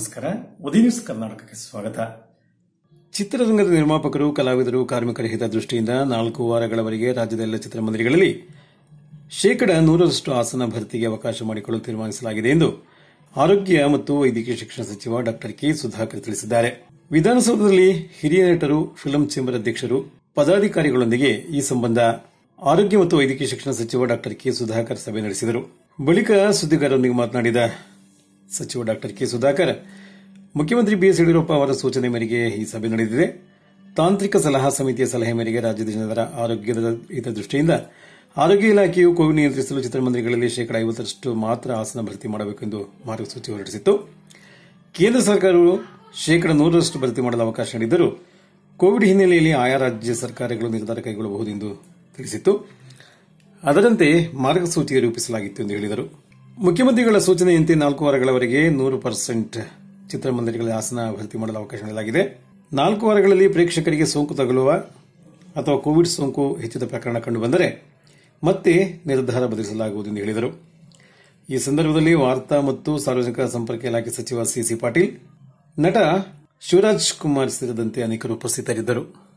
ನಮಸ್ಕಾರ. ಉದಯ ನ್ಯೂಸ್ ಕರ್ನಾಟಕಕ್ಕೆ ಸ್ವಾಗತ. ಚಿತ್ರರಂಗದ ನಿರ್ಮಾಪಕರು, ಕಲಾವಿದರು, ಕಾರ್ಮಿಕರ ಹಿತದೃಷ್ಟಿಯಿಂದ 4 ವಾರಗಳವರೆಗೆ ರಾಜ್ಯದ ಎಲ್ಲ ಚಿತ್ರಮಂದಿರಗಳಲ್ಲಿ 100% ಆಸನ ಭರ್ತಿಗೆ ಅವಕಾಶ ಮಾಡಿಕೊಳ್ಳಲು ತೀರ್ಮಾನಿಸಲಾಗಿದೆ ಎಂದು ಆರೋಗ್ಯ ಮತ್ತು ವೈದ್ಯಕೀಯ ಶಿಕ್ಷಣ ಸಚಿವ ಡಾ ಕೆ. ಸುಧಾಕರ್ ತಿಳಿಸಿದ್ದಾರೆ. ವಿಧಾನಸೌಧದಲ್ಲಿ ಹಿರಿಯ ನಟರು, ಫಿಲ್ಮ್ ಚೇಂಬರ್ ಅಧ್ಯಕ್ಷರು, ಪದಾಧಿಕಾರಿಗಳೊಂದಿಗೆ ಈ ಸಂಬಂಧ ಆರೋಗ್ಯ ಮತ್ತು ವೈದ್ಯಕೀಯ ಶಿಕ್ಷಣ ಸಚಿವ ಡಾ ಕೆ. ಸುಧಾಕರ್ ಸಭೆ ನಡೆಸಿದರು. ಬಳಿಕ ಸುದ್ದಿಗಾರರೊಂದಿಗೆ ಮಾತನಾಡಿದ ಸಚಿವ ಡಾ ಕೆ. ಸುಧಾಕರ್, ಮುಖ್ಯಮಂತ್ರಿ ಬಿಎಸ್ ಯಡಿಯೂರಪ್ಪ ಅವರ ಸೂಚನೆ ಮೇರೆಗೆ ಈ ಸಭೆ ನಡೆದಿದೆ. ತಾಂತ್ರಿಕ ಸಲಹಾ ಸಮಿತಿಯ ಸಲಹೆ ಮೇರೆಗೆ ರಾಜ್ಯದ ಜನರ ಆರೋಗ್ಯದ ಹಿತದೃಷ್ಟಿಯಿಂದ ಆರೋಗ್ಯ ಇಲಾಖೆಯು ಕೋವಿಡ್ ನಿಯಂತ್ರಿಸಲು ಚಿತ್ರಮಂದಿರಗಳಲ್ಲಿ 50% ಮಾತ್ರ ಆಸನ ಭರ್ತಿ ಮಾಡಬೇಕೆಂದು ಮಾರ್ಗಸೂಚಿ ಹೊರಡಿಸಿತ್ತು. ಕೇಂದ್ರ ಸರ್ಕಾರವು 100% ಭರ್ತಿ ಮಾಡಲು ಅವಕಾಶ ನೀಡಿದ್ದರೂ ಕೋವಿಡ್ ಹಿನ್ನೆಲೆಯಲ್ಲಿ ಆಯಾ ರಾಜ್ಯ ಸರ್ಕಾರಗಳು ನಿರ್ಧಾರ ಕೈಗೊಳ್ಳಬಹುದು ಎಂದು ತಿಳಿಸಿತ್ತು. ಅದರಂತೆ ಮಾರ್ಗಸೂಚಿ ರೂಪಿಸಲಾಗಿತ್ತು ಎಂದು ಹೇಳಿದರು. ಮುಖ್ಯಮಂತ್ರಿಗಳ ಸೂಚನೆಯಂತೆ 4 ವಾರಗಳವರೆಗೆ 100% ಚಿತ್ರಮಂದಿರಗಳಲ್ಲಿ ಆಸನ ಭರ್ತಿ ಮಾಡಲು ಅವಕಾಶ ನೀಡಲಾಗಿದೆ. 4 ವಾರಗಳಲ್ಲಿ ಪ್ರೇಕ್ಷಕರಿಗೆ ಸೋಂಕು ತಗುಲುವ ಅಥವಾ ಕೋವಿಡ್ ಸೋಂಕು ಹೆಚ್ಚಿದ ಪ್ರಕರಣ ಕಂಡುಬಂದರೆ ಮತ್ತೆ ನಿರ್ಧಾರ ಬದಲಿಸಲಾಗುವುದು ಎಂದು ಹೇಳಿದರು. ಈ ಸಂದರ್ಭದಲ್ಲಿ ವಾರ್ತಾ ಮತ್ತು ಸಾರ್ವಜನಿಕ ಸಂಪರ್ಕ ಇಲಾಖೆ ಸಚಿವ ಸಿಸಿ ಪಾಟೀಲ್, ನಟ ಶಿವರಾಜ್ ಕುಮಾರ್ ಸೇರಿದಂತೆ ಅನೇಕರು ಉಪಸ್ಥಿತರಿದ್ದರು.